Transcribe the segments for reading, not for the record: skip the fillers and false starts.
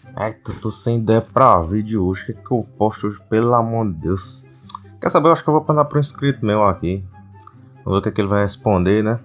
Ai, tô sem ideia pra vídeo hoje. O que é que eu posto hoje, pelo amor de Deus? Quer saber? Eu acho que eu vou mandar pro inscrito meu aqui. Vamos ver o que é que ele vai responder, né?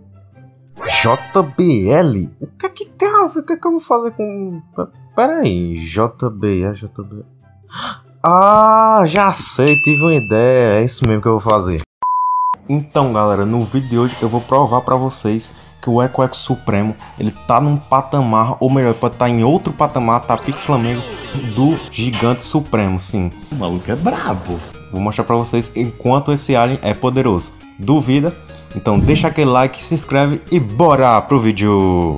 JBL? O que é que tem a ver? O que é que eu vou fazer com... Pera aí, JBL. Ah, já sei, tive uma ideia. É isso mesmo que eu vou fazer. Então, galera, no vídeo de hoje eu vou provar pra vocês que o Eco Supremo, ele tá num patamar, ou melhor, pode estar em outro patamar, tá pique Flamengo, do Gigante Supremo, sim. O maluco é brabo. Vou mostrar pra vocês enquanto esse alien é poderoso. Duvida? Então deixa aquele like, se inscreve e bora pro vídeo!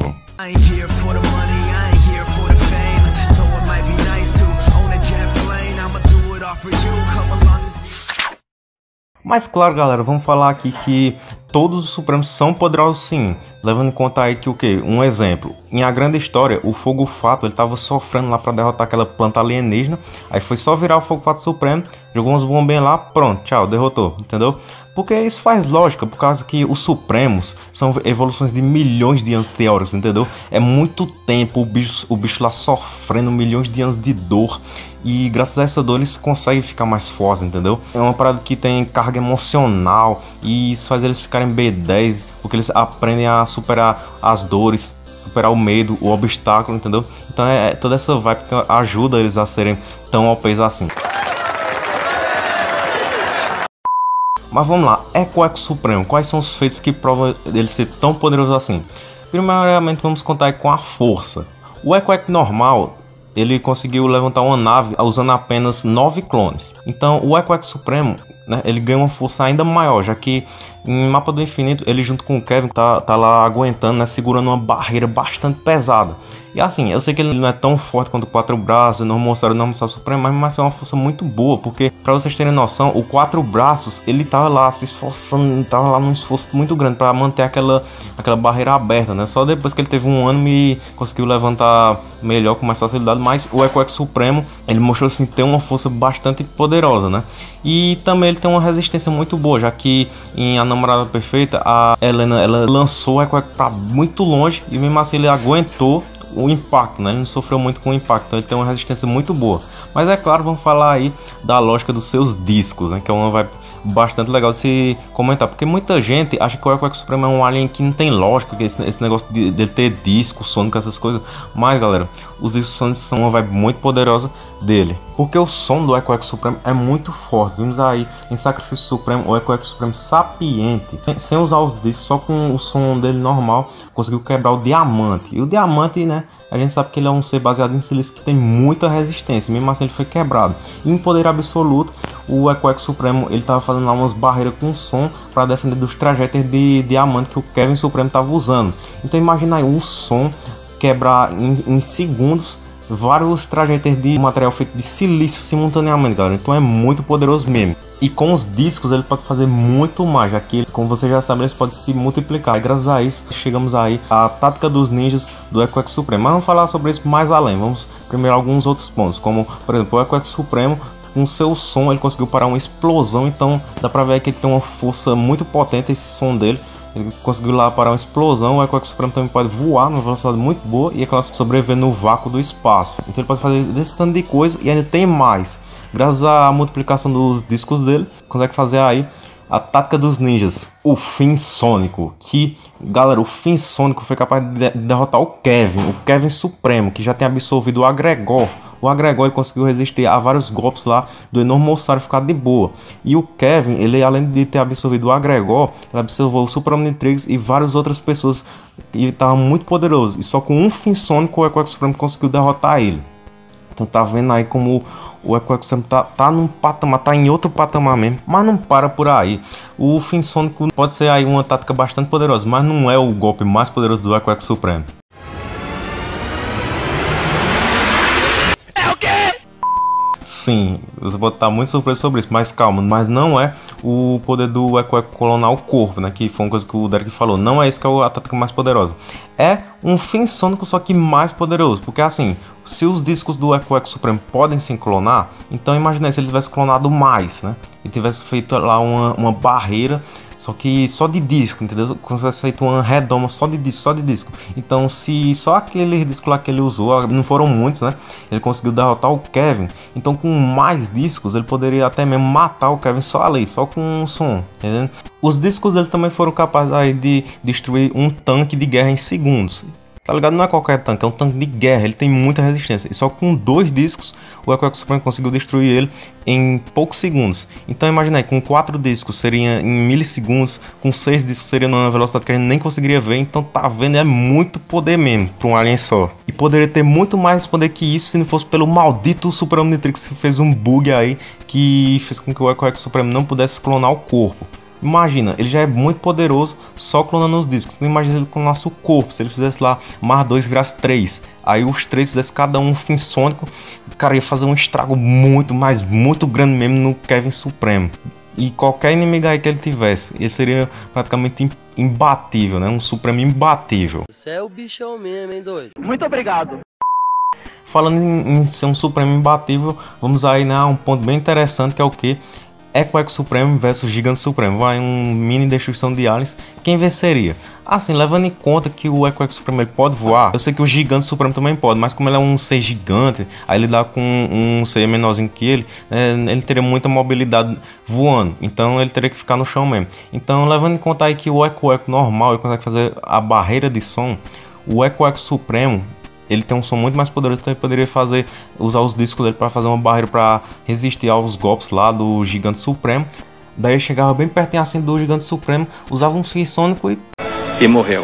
Mas claro, galera, vamos falar aqui que todos os Supremos são poderosos sim, levando em conta aí que o que? Um exemplo, em A Grande História, o Fogo Fato, ele tava sofrendo lá para derrotar aquela planta alienígena, aí foi só virar o Fogo Fato Supremo, jogou uns bombinhos lá, pronto, tchau, derrotou, entendeu? Porque isso faz lógica, por causa que os Supremos são evoluções de milhões de anos teóricos, entendeu? É muito tempo o bicho lá sofrendo milhões de anos de dor. E graças a essa dor eles conseguem ficar mais fortes, entendeu? É uma parada que tem carga emocional e isso faz eles ficarem B10, porque eles aprendem a superar as dores, superar o medo, o obstáculo, entendeu? Então toda essa vibe que ajuda eles a serem tão OPs assim. Mas vamos lá, Eco Supremo, quais são os feitos que provam ele ser tão poderoso assim? Primeiramente vamos contar aí com a força. O Eco normal, ele conseguiu levantar uma nave usando apenas 9 clones. Então o Eco Supremo, né, ele ganha uma força ainda maior, já que em Mapa do Infinito, ele junto com o Kevin tá lá aguentando, né, segurando uma barreira bastante pesada. E assim, eu sei que ele não é tão forte quanto o Quatro Braços, não mostraram o nome do Supremo, mas é uma força muito boa, porque pra vocês terem noção, o Quatro Braços, ele tava lá se esforçando, tava lá num esforço muito grande para manter aquela barreira aberta, né? Só depois que ele teve um ano e conseguiu levantar melhor, com mais facilidade, mas o Eco Supremo, ele mostrou assim ter uma força bastante poderosa, né? E também ele tem uma resistência muito boa, já que em A Namorada Perfeita, a Helena, ela lançou o Eco para muito longe e mesmo assim ele aguentou o impacto, né? Ele não sofreu muito com o impacto, então ele tem uma resistência muito boa. Mas é claro, vamos falar aí da lógica dos seus discos, né? Que é uma vibe bastante legal de se comentar, porque muita gente acha que o Eco Supremo é um alien que não tem lógica, que esse negócio de ter disco sônico, essas coisas. Mas galera, os discos sônicos são uma vibe muito poderosa dele, porque o som do Eco Supremo é muito forte. Vimos aí em Sacrifício Supremo o Eco Supremo sapiente, sem usar os discos, só com o som dele normal, conseguiu quebrar o diamante. E o diamante, né, a gente sabe que ele é um ser baseado em silício que tem muita resistência, mesmo assim ele foi quebrado. E em poder absoluto, o Eco Supremo, ele tava fazendo lá umas barreiras com som para defender dos trajetos de diamante que o Kevin Supremo tava usando. Então imagina aí um som quebrar em segundos vários trajetos de material feito de silício simultaneamente, galera. Então é muito poderoso mesmo. E com os discos ele pode fazer muito mais, já que, como vocês já sabem, eles podem se multiplicar. E graças a isso, chegamos aí à tática dos ninjas do Eco Supremo. Mas vamos falar sobre isso mais além. Vamos primeiro alguns outros pontos, como, por exemplo, o Eco Supremo, com seu som, ele conseguiu parar uma explosão. Então dá pra ver que ele tem uma força muito potente, esse som dele. Ele conseguiu lá parar uma explosão. O Eco Supremo também pode voar numa velocidade muito boa e é claro, sobreviver no vácuo do espaço. Então ele pode fazer desse tanto de coisa e ainda tem mais. Graças à multiplicação dos discos dele, consegue fazer aí a tática dos ninjas, o Fim Sônico. Que, galera, o Fim Sônico foi capaz de derrotar o Kevin Supremo, que já tem absorvido o Agregor. O Agregor ele conseguiu resistir a vários golpes lá do Enormossauro, ficar de boa. E o Kevin, ele além de ter absorvido o Agregor, ele absorveu o Super Omnitrix e várias outras pessoas. E ele estava muito poderoso. E só com um Fim Sônico o Eco Supremo conseguiu derrotar ele. Então tá vendo aí como o Eco Supremo tá num patamar, tá em outro patamar mesmo. Mas não para por aí. O Fim Sônico pode ser aí uma tática bastante poderosa, mas não é o golpe mais poderoso do Eco Supremo. Sim, você pode estar muito surpreso sobre isso, mas calma, mas não é o poder do Eco clonar o corpo, né? Que foi uma coisa que o Derek falou. Não é isso que é a tática mais poderosa. É um Fim Sônico, só que mais poderoso. Porque assim, se os discos do Echo Supremo podem se clonar, então imagina se ele tivesse clonado mais, né? E tivesse feito lá uma barreira, só que só de disco, entendeu? Como se tivesse feito uma redoma só de disco. Então, se só aquele disco lá que ele usou, não foram muitos, né? Ele conseguiu derrotar o Kevin. Então, com mais discos, ele poderia até mesmo matar o Kevin só ali, só com um som, entendeu? Os discos dele também foram capazes aí de destruir um tanque de guerra em segundos. Tá ligado? Não é qualquer tanque, é um tanque de guerra, ele tem muita resistência. E só com 2 discos o Echo Supremo conseguiu destruir ele em poucos segundos. Então imagina aí, com 4 discos seria em milissegundos, com 6 discos seria numa velocidade que a gente nem conseguiria ver. Então tá vendo, é muito poder mesmo para um alien só. E poderia ter muito mais poder que isso se não fosse pelo maldito Super Omnitrix que fez um bug aí que fez com que o Echo Supremo não pudesse clonar o corpo. Imagina, ele já é muito poderoso só clonando os discos. Não imagina ele clonasse o corpo. Se ele fizesse lá mais 2 virasse 3. Aí os 3 fizessem cada um Fim Sônico. Cara, ia fazer um estrago muito, mas muito grande mesmo no Kevin Supremo. E qualquer inimigo aí que ele tivesse, ele seria praticamente imbatível, né? Um Supremo imbatível. Você é o bichão mesmo, hein, doido? Muito obrigado. Falando em ser um Supremo imbatível, vamos aí a um ponto bem interessante, que é o que? Echo Supremo versus Gigante Supremo. Vai um mini destruição de aliens. Quem venceria? Assim, levando em conta que o Echo Supremo ele pode voar, eu sei que o Gigante Supremo também pode, mas como ele é um ser gigante, aí ele dá com um ser menorzinho que ele, né, ele teria muita mobilidade voando, então ele teria que ficar no chão mesmo. Então, levando em conta aí que o Echo normal ele consegue fazer a barreira de som, o Echo Supremo ele tem um som muito mais poderoso, então ele poderia usar os discos dele para fazer uma barreira para resistir aos golpes lá do Gigante Supremo. Daí ele chegava bem pertinho assim do Gigante Supremo, usava um Fim Sônico e morreu.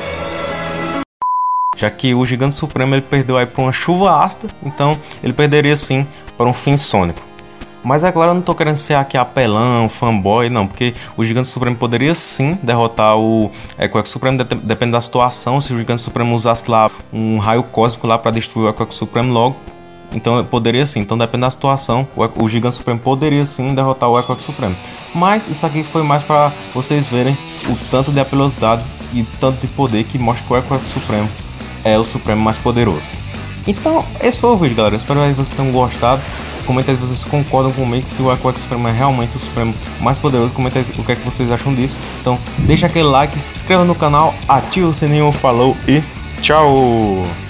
Já que o Gigante Supremo ele perdeu aí para uma chuva ácida, então ele perderia sim para um Fim Sônico. Mas é claro, eu não tô querendo ser aqui apelão, fanboy, não, porque o Gigante Supremo poderia sim derrotar o Echo Supremo, depende da situação. Se o Gigante Supremo usasse lá um raio cósmico lá para destruir o Echo Supremo logo, então poderia sim. Então depende da situação, o Gigante Supremo poderia sim derrotar o Echo Supremo. Mas isso aqui foi mais para vocês verem o tanto de apelosidade e tanto de poder que mostra que o Echo Supremo é o Supremo mais poderoso. Então esse foi o vídeo, galera, espero que vocês tenham gostado. Comenta aí se vocês concordam comigo, se o Echo Supremo é realmente o Supremo mais poderoso. Comenta aí o que é que vocês acham disso. Então deixa aquele like, se inscreva no canal, ativa o sininho, falou e tchau!